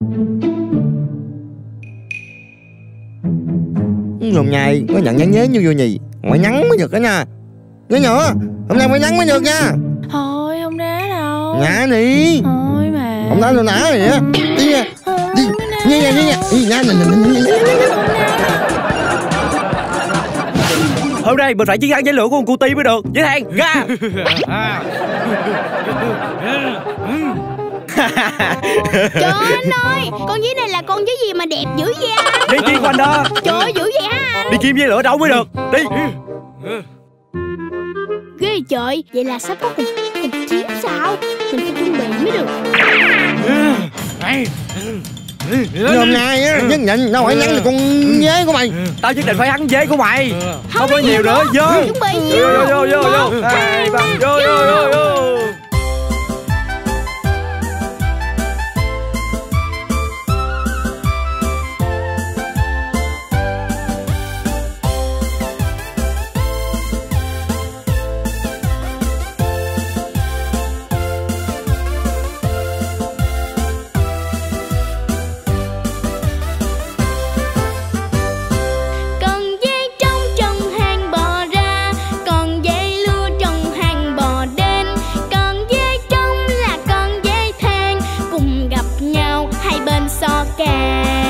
Hôm nay có nhận nhắn nhớ như vô nhì. Ngoại nhắn mới được đó nha. Nhớ nhỏ, hôm nay phải nhắn mới được nha. Thôi không đá đâu. Nhả đi. Thôi mà. Không đá đâu nã rồi á. Đi nha. Đi. Nha. Đi nha. Hôm nay mình phải chiến thắng giải lửa của con Cutie mới được. Với thang ra. Trời ơi anh ơi, con dế này là con dế gì mà đẹp dữ vậy anh? Đi chi của anh đó. Trời ơi dữ vậy hả anh? Đi kiếm dây lửa đâu mới được. Đi. Ghê trời, vậy là sắp có cuộc chiến sao? Mình phải chuẩn bị mới được. Hôm nay á, nhất định đâu phải nhắn được con dế của mày. Tao nhất định phải thắng dế của mày. Không có nhiều nữa. Vô. Chuẩn bị Vô. 2, 3, vô. so kè.